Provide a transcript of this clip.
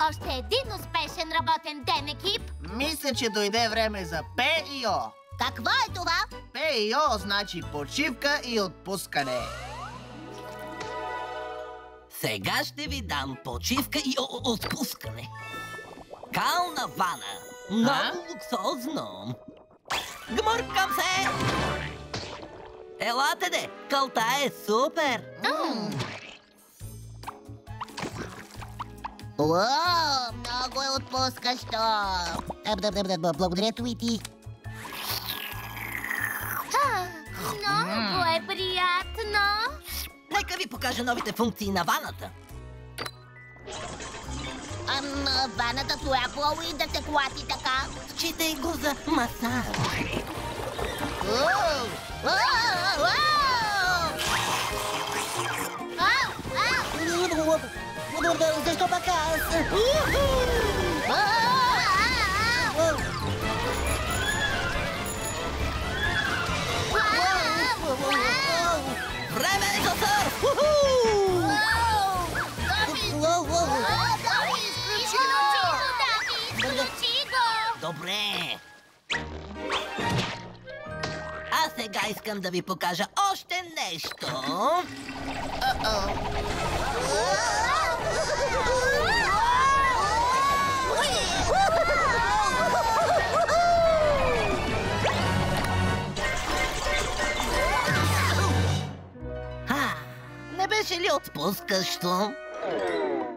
Още един успешен работен ден, екип! Мисля, че дойде време за ПИО. Какво е това? ПИО значи почивка и отпускане. Сега ще ви дам почивка и отпускане. Кална вана. Много луксозно. Гмуркам се! Елате де, калта е супер! Уау, много е отпускащо! Благодаря, Туити. Много е приятно! Нека ви покажа новите функции на ваната. Ваната това и да се клати така. Считай го за масаж. Защо пък аз? Време е за сърф! Добре. А сега искам да ви покажа още нещо. Не беше ли отпускащо?